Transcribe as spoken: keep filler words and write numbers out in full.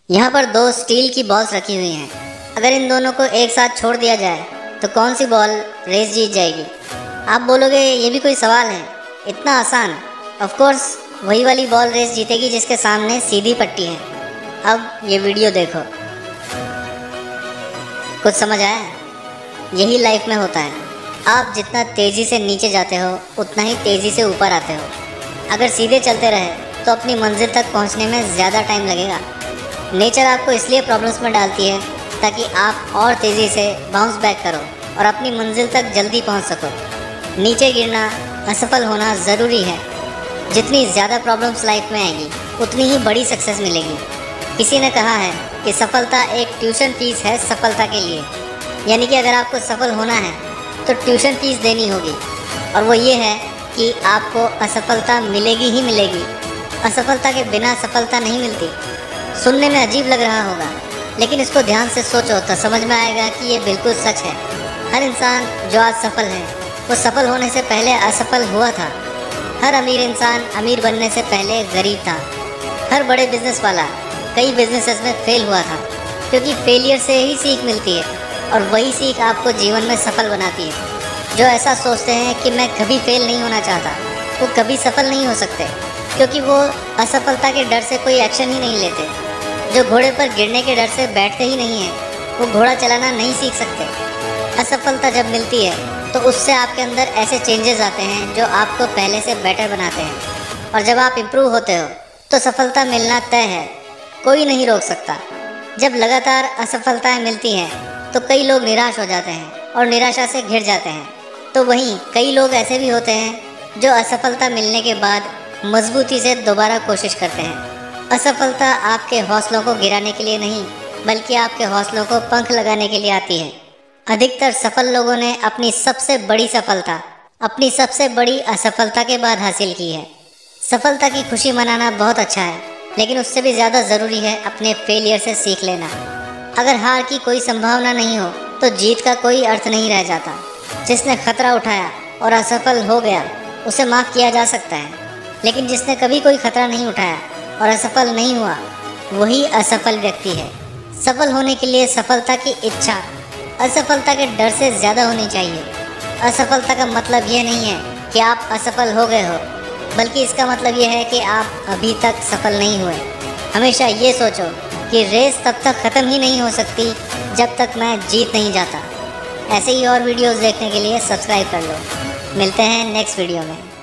यहाँ पर दो स्टील की बॉल्स रखी हुई हैं। अगर इन दोनों को एक साथ छोड़ दिया जाए तो कौन सी बॉल रेस जीत जाएगी? आप बोलोगे ये भी कोई सवाल है, इतना आसान। ऑफ कोर्स वही वाली बॉल रेस जीतेगी जिसके सामने सीधी पट्टी है। अब ये वीडियो देखो, कुछ समझ आया? यही लाइफ में होता है। आप जितना तेज़ी से नीचे जाते हो उतना ही तेज़ी से ऊपर आते हो। अगर सीधे चलते रहे तो अपनी मंजिल तक पहुंचने में ज़्यादा टाइम लगेगा। नेचर आपको इसलिए प्रॉब्लम्स में डालती है ताकि आप और तेज़ी से बाउंस बैक करो और अपनी मंजिल तक जल्दी पहुंच सको। नीचे गिरना, असफल होना ज़रूरी है। जितनी ज़्यादा प्रॉब्लम्स लाइफ में आएगी उतनी ही बड़ी सक्सेस मिलेगी। किसी ने कहा है कि सफलता एक ट्यूशन फीस है सफलता के लिए, यानी कि अगर आपको सफल होना है तो ट्यूशन फीस देनी होगी, और वो ये है कि आपको असफलता मिलेगी ही मिलेगी। असफलता के बिना सफलता नहीं मिलती। सुनने में अजीब लग रहा होगा, लेकिन इसको ध्यान से सोचो तो समझ में आएगा कि ये बिल्कुल सच है। हर इंसान जो आज सफल है वो सफल होने से पहले असफल हुआ था। हर अमीर इंसान अमीर बनने से पहले गरीब था। हर बड़े बिजनेस वाला कई बिजनेसेस में फेल हुआ था, क्योंकि फेलियर से ही सीख मिलती है और वही सीख आपको जीवन में सफल बनाती है। जो ऐसा सोचते हैं कि मैं कभी फेल नहीं होना चाहता, वो कभी सफल नहीं हो सकते, क्योंकि वो असफलता के डर से कोई एक्शन ही नहीं लेते। जो घोड़े पर गिरने के डर से बैठते ही नहीं हैं, वो घोड़ा चलाना नहीं सीख सकते। असफलता जब मिलती है तो उससे आपके अंदर ऐसे चेंजेस आते हैं जो आपको पहले से बेटर बनाते हैं, और जब आप इम्प्रूव होते हो तो सफलता मिलना तय है, कोई नहीं रोक सकता। जब लगातार असफलताएं मिलती हैं तो कई लोग निराश हो जाते हैं और निराशा से घिर जाते हैं। तो वहीं कई लोग ऐसे भी होते हैं जो असफलता मिलने के बाद मजबूती से दोबारा कोशिश करते हैं। असफलता आपके हौसलों को गिराने के लिए नहीं, बल्कि आपके हौसलों को पंख लगाने के लिए आती है। अधिकतर सफल लोगों ने अपनी सबसे बड़ी सफलता अपनी सबसे बड़ी असफलता के बाद हासिल की है। सफलता की खुशी मनाना बहुत अच्छा है, लेकिन उससे भी ज़्यादा ज़रूरी है अपने फेलियर से सीख लेना। अगर हार की कोई संभावना नहीं हो तो जीत का कोई अर्थ नहीं रह जाता। जिसने खतरा उठाया और असफल हो गया उसे माफ़ किया जा सकता है, लेकिन जिसने कभी कोई खतरा नहीं उठाया और असफल नहीं हुआ वही असफल व्यक्ति है। सफल होने के लिए सफलता की इच्छा असफलता के डर से ज़्यादा होनी चाहिए। असफलता का मतलब ये नहीं है कि आप असफल हो गए हो, बल्कि इसका मतलब ये है कि आप अभी तक सफल नहीं हुए। हमेशा ये सोचो कि रेस तब तक ख़त्म ही नहीं हो सकती जब तक मैं जीत नहीं जाता। ऐसे ही और वीडियोस देखने के लिए सब्सक्राइब कर लो। मिलते हैं नेक्स्ट वीडियो में।